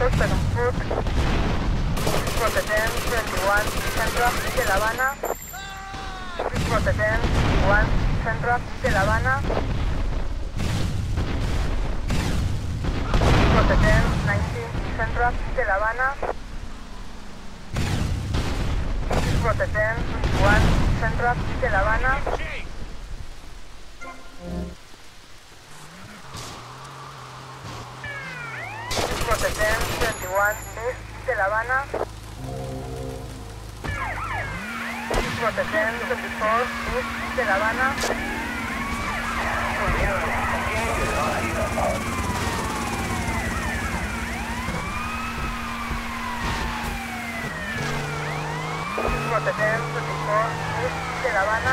second foot. Route 10, 21, Central de La Habana. Route 10, 1, Central de La Habana. Route 10, 19, Central de La Habana. Route 10, 1, Central de La Habana. Route 10, 21, East de La Habana. Route 10, 24, East de La Habana. Route 10, 24, East de La Habana.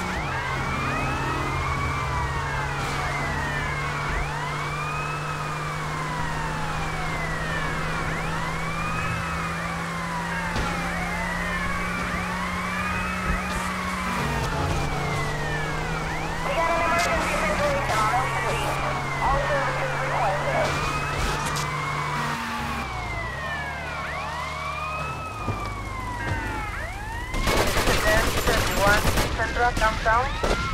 Central downtown.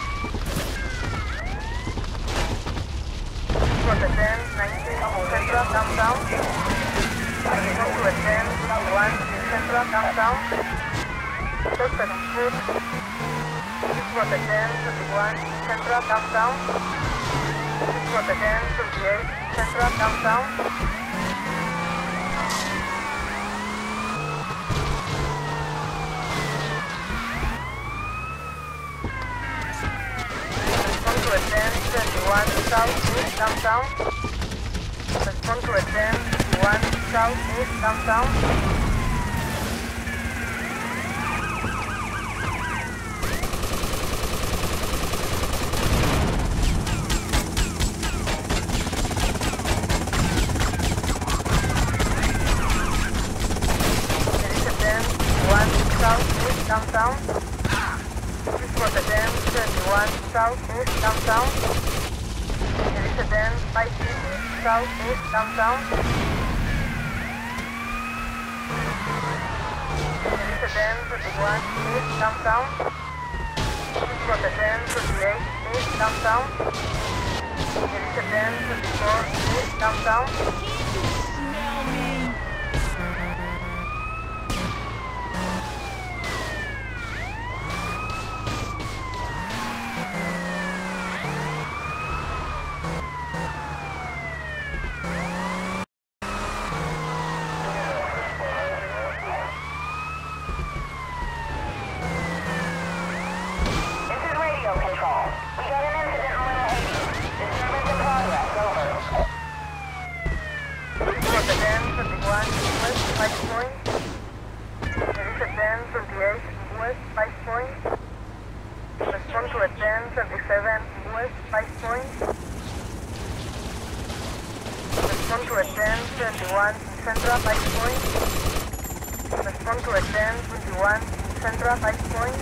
Route 10, 19, Central downtown. Route 10, 1, Central downtown. Second foot. Route 10, 21, Central downtown. Route 10, 28, Central downtown. South East downtown. Respond to a 10, 1, South East downtown. There is a 10, 1, South East downtown. For the 10, 31, South East downtown. There is a 10, 550, South East downtown. There is a 10, 31, East downtown. For the 10, 38, East downtown. There is a 10, 34, East downtown. Respond to a 1027 West 5 point. Respond to a 1021 Central 5 point. Respond to a 1021 Central 5 point.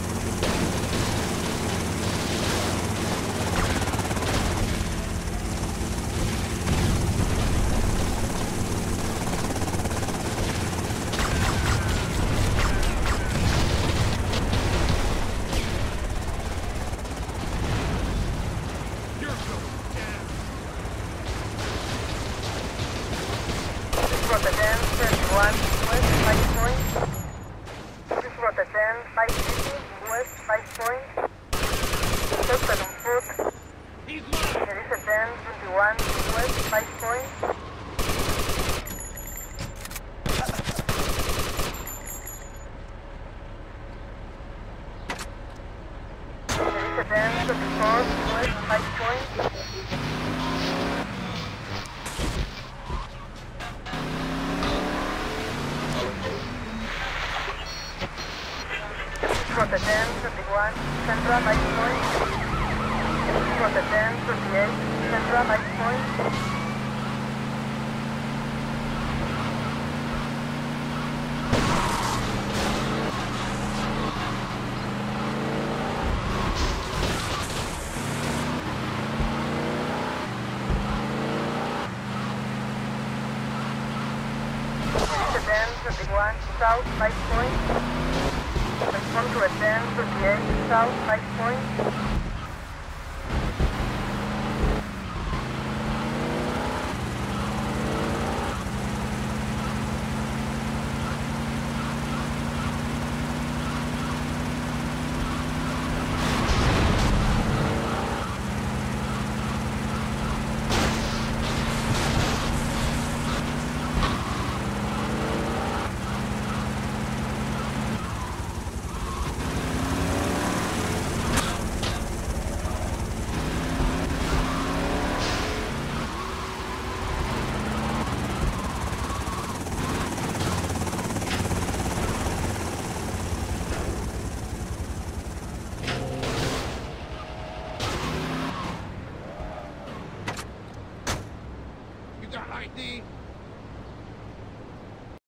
Route 10, 31, West 5 point. Route 10, 550, West 5 point. Second foot. There is a 10, 21, West 5 point. There is a 10, 24, West 5 point. Route 10, 31, Central 5 point. Route 10, 38, Central 5 point. 10:21 south 5 point. Respond to a 10:38 south 5 point. Got ID?